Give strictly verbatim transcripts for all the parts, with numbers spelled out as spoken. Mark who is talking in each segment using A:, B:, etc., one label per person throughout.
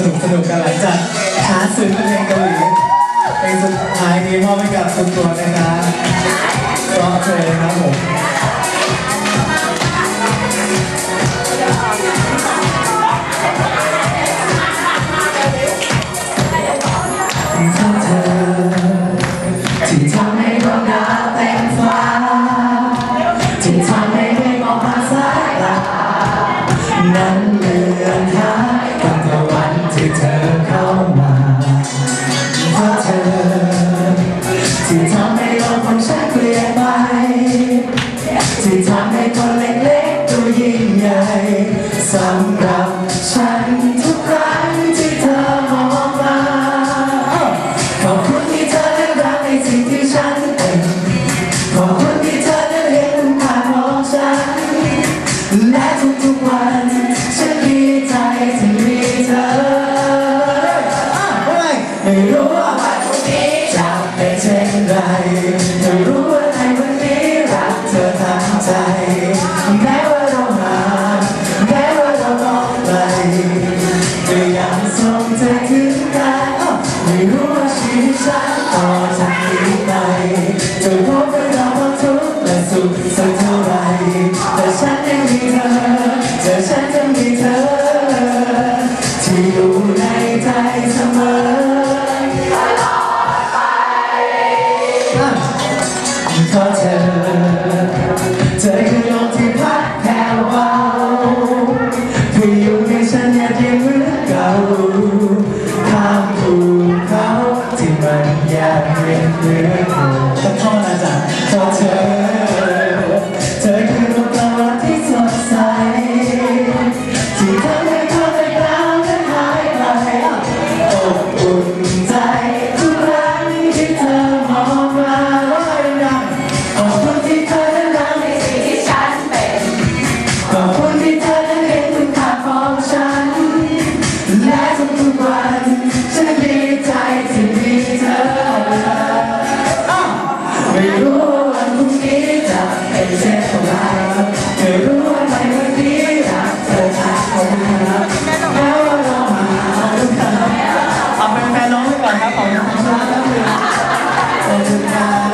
A: นุกสนุกกันหลังจากหาสื่อเพลงเกาหลีเพลงสุดท้ายนี้มอบให้กับทุกคนนะครับร้องเพลงครับผม
B: ที่ทำให้ดวงดาวเต็มฟ้าที่ทำให้เมฆมองผ่านสายตานั้นเลือนหายกับตะวันที่เธอเข้ามาเพราะเธอที่ทำให้โลกของฉันเปลี่ยนไปที่ทำให้คนเล็กๆดูยิ่งใหญ่สำหรับฉันทุกครั้งที่เธอมองมาขอบคุณที่เธอได้รักในสิ่งที่ฉันเป็นขอบคุณที่เธอได้เห็นคุณค่าของฉันและทุกๆวันฉันดีใจที่มีเธอไม่รู้ว่าวันพรุ่งนี้จะเป็นเช่นไรไม่รู้ว่าในวันนี้รักเธอทั้งใจแม้ว่าเราห่างแม้ว่าเรามองไกลก็ยังส่งใจถึงกันไม่รู้ว่าชีวิตฉันต่อจากนี้ไปจะพบกับเราความทุกข์และสุขสักเท่าไรแต่ฉันยังมีเธอแต่ฉันจะมีเธอที่อยู่ในใจเสมอตลอดไปเพราะเธอเธอคือลมที่พัดแผ่วเบาพายุให้ฉันอยากยังเหมือนเก่าข้ามภูเขาที่มันยากเย็นเหลือเกินต้องท่องนะจ๊ะเพราะเธอเธอคือดวงตะวันที่สดใสที่ทำให้ความในกลางนั้นหายไปอบอุ่นใจทุกครั้งที่เธอมองมาว่าดังขอบคุณที่เธอนั้นรักในสิ่งที่ฉันเป็นขอบคุณที่เธอนั้นเห็นคุณค่าของฉันและทุกๆวันฉันดีใจที่มีเธอไม่รู้ว่าวันพรุ่งนี้จะเป็นเช่นไรไม่รู้ว่าในวันนี้รักเธอทั้งคนแม้ว่าเราห่างกันเอาเป็นแฟนน้องไปก่อนครับขอบคุณครับแล้วคือขอบคุณครับ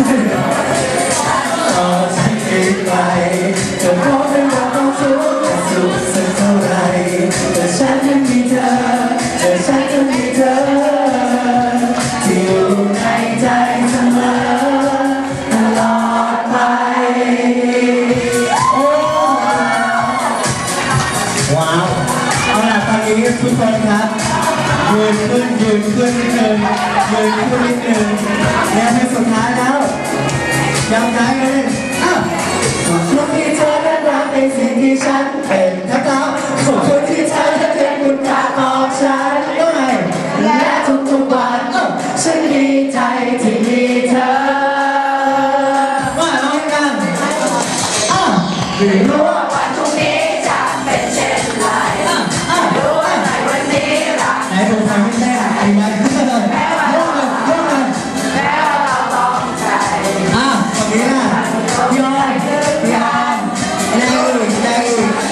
B: ต่อจากนี้ไปจะพบเป็นรักของทุกข์และสุขสักเท่าไรแต่ฉันยังมีเธอแต่ฉันยังมีเธอที่อยู่ในใจเสมอตลอดไป
A: ว้าวเอาล่ะตอนนี้ทุกคนครับยืนขึ้นยืนขึ้นนิดนึงยืนขึ้นนิดนึงและในสุดท้ายแล้วยังไงเลยอ้าว
B: ขอบคุณที่เธอได้รักในสิ่งที่ฉันเป็นนะครับขอบคุณที่เธอได้เห็นคุณค่าของฉันด้วยและทุกๆวันฉันดีใจที่มีเธอ
A: ว่าร้องกันอ้าว
B: ไม่รู้ว่าวันพรุ่งนี้จะเป็นเช่นไรไม่รู้ว่าในวันนี้รัก
A: ไหนดูทางที่แม่ไอ้ยัน
B: แม้ว่าเราแม้ว่าเราต้องใจ
A: อ้าวตรงนี้นะพี่ออนพี่ออนแรงอื่นแรงอื่น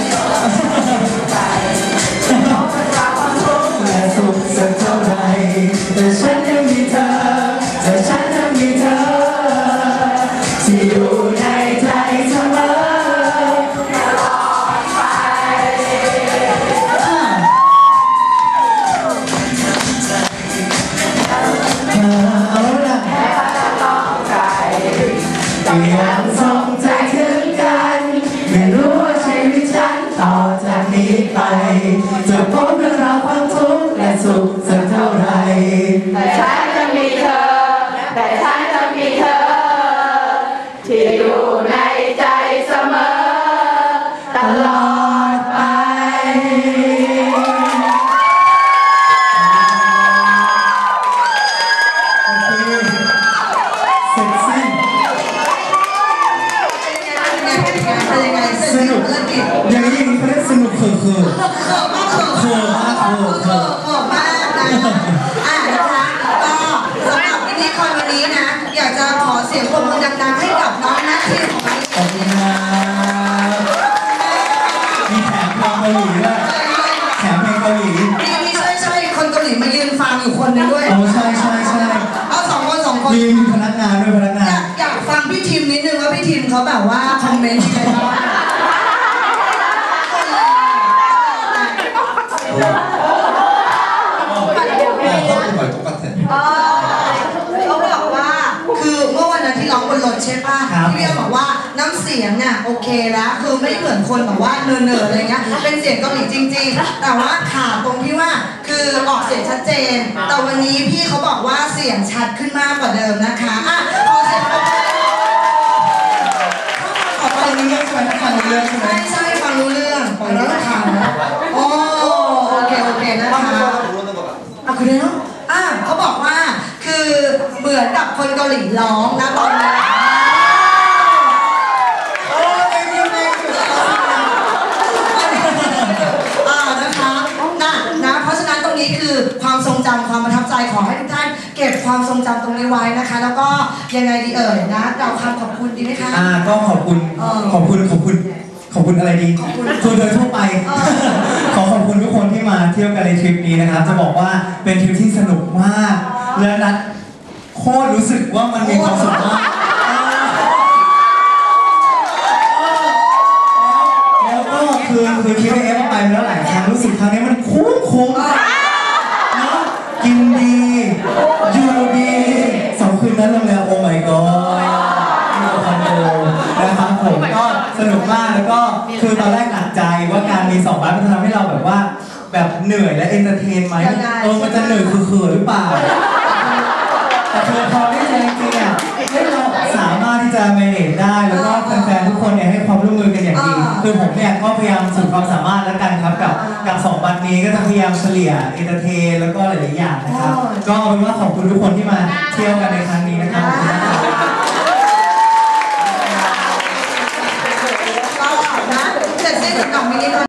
B: และสุขสักเท่าไรแต่ฉันยังมีเธอแต่ฉันยังมีเธอที่อยู่ในใจเสมอตลอดไป
A: เอาละ
B: แม้ว่าจะต้องไกลแต่ยังส่งใจถึงกันไม่รู้ว่าชีวิตฉันต่อจากนี้ไปจะพบเรื่องราวความทุกข์และสุขสักเท่าไรแต่ฉันจะมีเธอแต่ฉันจะมีเธอที่อยู่ในใจเสมอตลอดไป
A: เซ็กซี่สนุกอย่างนี้เขาเรียกสนุกเขินเขินเขินมากเขินเขิน
C: เขินมากนะอ่ะนะคะก็สำหรับพิธีกรวันนี้นะอยากจะขอเสียงปรบมือดังๆให้กับน้องนัททีมของเรา
A: ขอบคุณครับมีแถมเพลงเกาหลีด้วยแถมเพลงเกาหลี
C: มีมีช่วยช่วยพี่ทีมนิดนึงว่าพี่ทีมเขาแบบว่าคอมเมนต์อะไรบ้างเขาบอกว่าคือเมื่อวันนั้นที่ร้องบนรถใช่ป่ะพี่เรียกบอกว่าน้ำเสียงเนี่ยโอเคแล้วคือไม่เหมือนคนแบบว่าเนิร์ๆอะไรเงี้ยเป็นเสียงเกาหลีจริงๆแต่ว่าขาดตรงที่ว่าคือออกเสียงชัดเจนแต่วันนี้พี่เขาบอกว่าเสียงชัดขึ้นมากกว่าเดิมนะคะอ่ะขอเสียงปรบมือขอฟังรู้เรื่องใช่ไหมฟังรู้เรื่องใช่ไหมใช่ฟังรู้เรื่องฟังแล้วทำโอ้โอเคโอเคนะคะอ่ะคุณเนาะอ่ะเขาบอกว่าคือเหมือนกับคนเกาหลีร้องนะตอนนี้โอ้ยไม่ไม่ไม่อ่านะคะนะนะเพราะฉะนั้นตรงนี้คือความทรงจำความประทับใจขอให้ทุกท่านเก็บความทรงจำตรงนี้ไว้นะคะแล้วก็ยังไงดีเอ่ยนะกล่าวคำขอบคุณดีไหมคะ
A: อ่าก็ขอบคุณขอบคุณขอบคุณขอบคุณอะไรดีคือโดยทั่วไปขอขอบคุณทุกคนที่มาเที่ยวกันในทริปนี้นะครับจะบอกว่าเป็นทริปที่สนุกมากและนัดโคตรรู้สึกว่ามันมีความสุขมากแล้วก็คือคือทริปเอฟไปแล้วหลายครั้งรู้สึกครั้งนี้มันคุ้มคุ้มเนาะกินดีอยู่ดีสองคืนนั้นโรงแรมโอ้ my god คอนโดนะครับผมก็สนุกมากแล้วก็คือตอนแรกหนักใจว่าการมีสองบ้านมันจะทำให้เราแบบว่าแบบเหนื่อยและเอนเตอร์เทนไหมเออมันจะเหนื่อยคือๆหรือเปล่าแต่คือพอได้ใช้จริงๆอ่ะให้เราสามารถที่จะ manage ได้แล้วก็แฟนๆทุกคนเนี่ยให้ความร่วมมือกันอย่างดีคือผมเนี่ยก็พยายามสุดความสามารถแล้วกันครับกับกับสองวันนี้ก็จะพยายามเฉลี่ยเอนเตอร์เทนแล้วก็หลายๆอย่างนะครับก็เอาเป็นว่าขอบคุณทุกคนที่มาเที่ยวกันในครั้งนี้นะครับ
C: ก็นะเสร็จสิ้นกับมินิ